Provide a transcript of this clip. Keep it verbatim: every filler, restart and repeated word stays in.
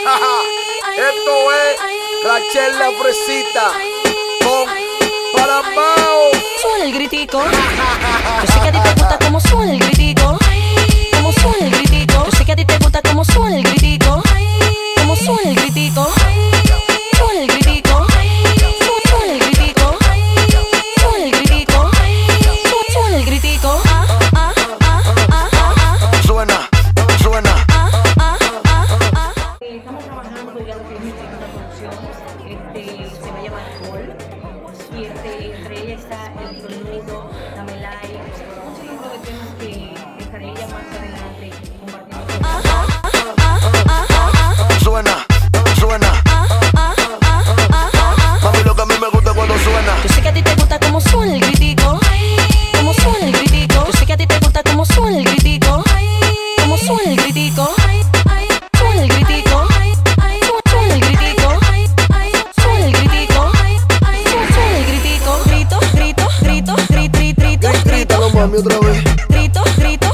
Esto es Rachel la Fresita con Paramao. Suena el gritico. Yo sé que a ti te gusta como suena el gritico. Como suena el gritico. Yo sé que a ti te gusta como suena el gritico. Como suena el gritico. Suena el gritico. Suena el gritico. Suena el gritico. Suena el gritico. Suena, suena. Estamos trabajando ya lo que es nuestra producción, este, se va a llamar Gol, y este, entre ella está El Tornudo, Dame Like, un sinnúmero de temas que estaré ella más adelante compartiendo. Suena, suena. Mami, lo que a mí me gusta cuando suena. Yo sé que a ti te gusta como suena el gritico. Como suena el gritico. Yo sé que a ti te gusta como suena el gritico. Como suena el gritico. Suena el gritico. Suena el gritico. Suena el gritico. Suena el gritico. Grito, grito, grito, grito, grito, grito. Grítalo, mami, otra vez. Grito, grito,